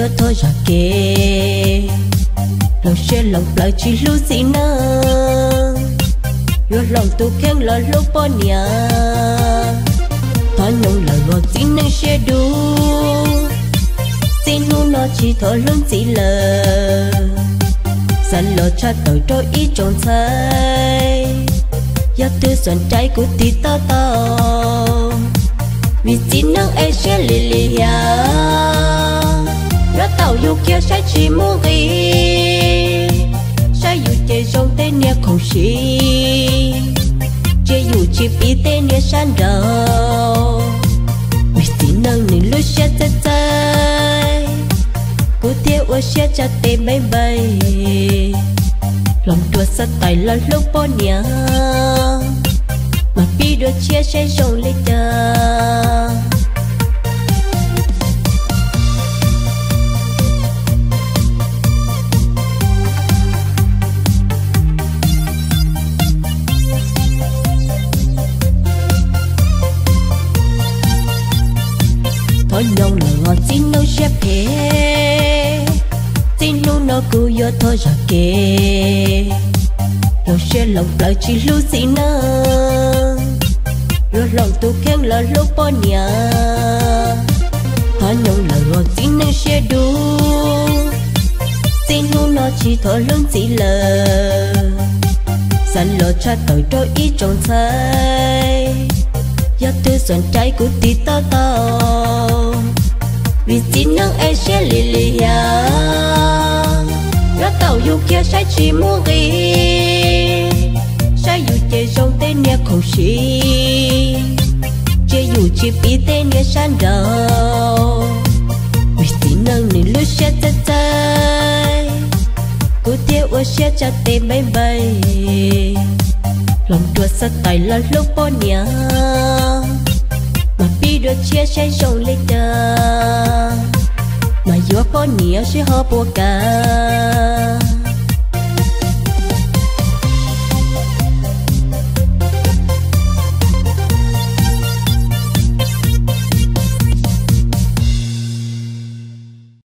yo thôi ra kê lòng xe lòng lại chỉ lu gì nơ yo lòng tu khen là lu po nia thọ nhung là ngọt xin nâng xe đu xin nu nó chỉ thọ lớn chỉ lờ sẵn lo cha tội trôi ý tròn say yo tư soạn trái của tí to to vì xin nâng ai xe lì lì ya nó tàu yêu kia sẽ chỉ mua ghi sẽ yêu chơi trong tên nhà không xí chơi yêu chỉ biết tên nhà san đầu vì xin nâng nên lúc sẽ tới tới cô tiêu ở sẽ cho tên bay bay lòng tua sát tay là lúc bỏ nhà mà biết được chia sẻ trong lấy ta thôi nhông là ngọt xin nấu xếp kê xin nấu nó cứ vô thôi ra kê lòng xe lòng lại chỉ lưu gì nơ rồi lòng tu khen là lúc bỏ nhà thôi nhông là ngọt xin nấu xe đu xin nấu nó chỉ thọ lớn chỉ lờ sẵn lo cha tội trôi ý tròn say do tư soạn trái của tí to to vì xin nâng ai sẽ lì lì ya nó tàu yêu kia sẽ chỉ mua ghi sẽ yêu chơi trong tên nhà không xí chơi yêu chỉ biết tên nhà san đầu vì xin nâng nên lúc sẽ tới tới cô tiêu ở sẽ cho tên bay bay lòng tua sát tay là lúc bỏ nhà mà biết được chia sẻ trong lấy ta mà gió bỏ nhà sẽ hấp bùa cả